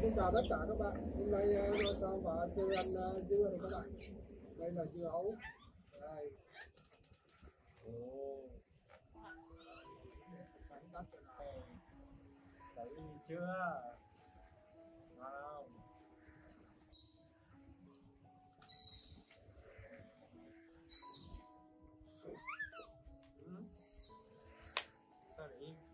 Xin chào tất cả các bạn. Hôm nay tôi cho và siêu ăn dưa này các bạn. Đây là dưa hấu. Đây. Ồ. Bánh tắt này. Thấy chưa? Wow. Sao để im?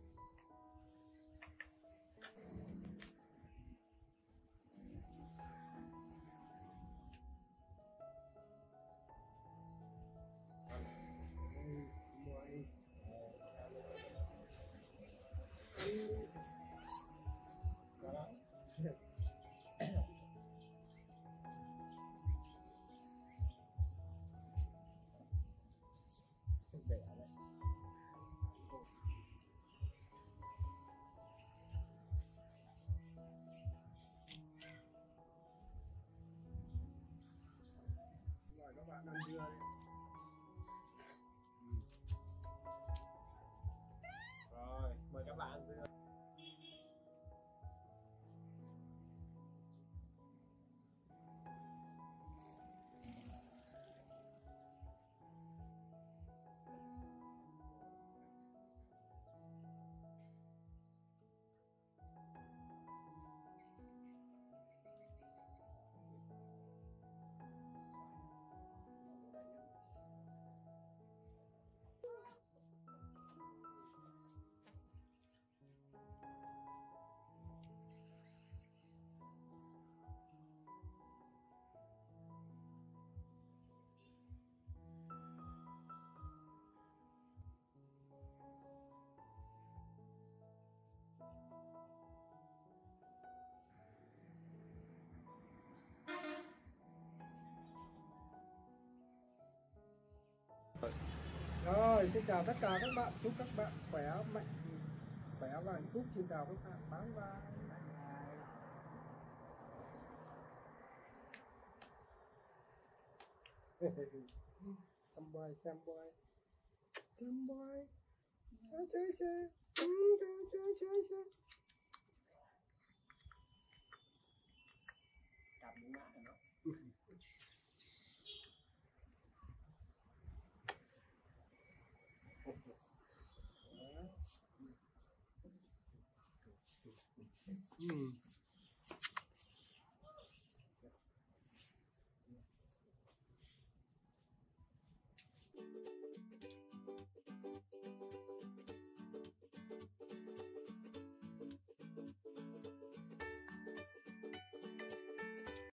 Mời các bạn ăn dưa đi. Rồi, mời các bạn ăn dưa. Rồi, xin chào tất cả các bạn, chúc các bạn khỏe mạnh, khỏe và hạnh phúc. Xin chào các bạn, bye bye. Xem boy, chơi. Cặp đúng mã rồi đó.